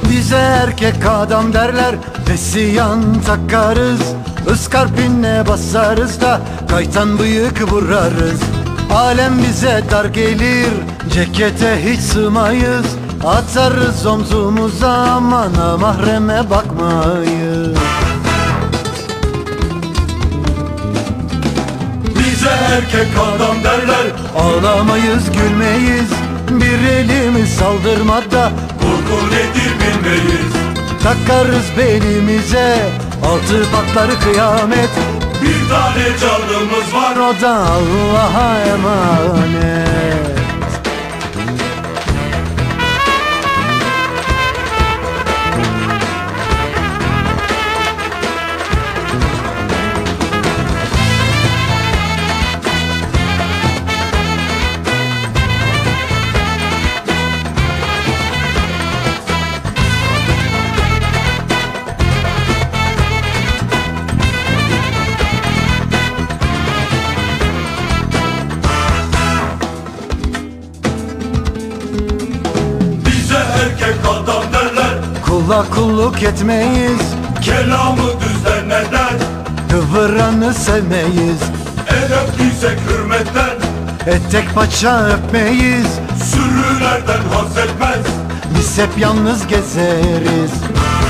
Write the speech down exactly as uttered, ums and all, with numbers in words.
Bize erkek adam derler, vesiyan takarız. Iskarpinle basarız da kaytan bıyık vurarız. Alem bize dar gelir, cekete hiç sığmayız. Atarız omzumuza, amana mahreme bakmayız. Bize erkek adam derler, ağlamayız gülmeyiz. Bir elimiz saldırmada korku nedir bilmeyiz. Takarız belimize altı patları kıyamet. Bir tane canımız var, o da Allah'a emanet. Erkek adam derler, kula kulluk etmeyiz. kelamı düzenlerler, kıvıranı sevmeyiz. el öptüysek hürmetten, Etek paça öpmeyiz. sürülerden haz etmez. Biz hep yalnız gezeriz.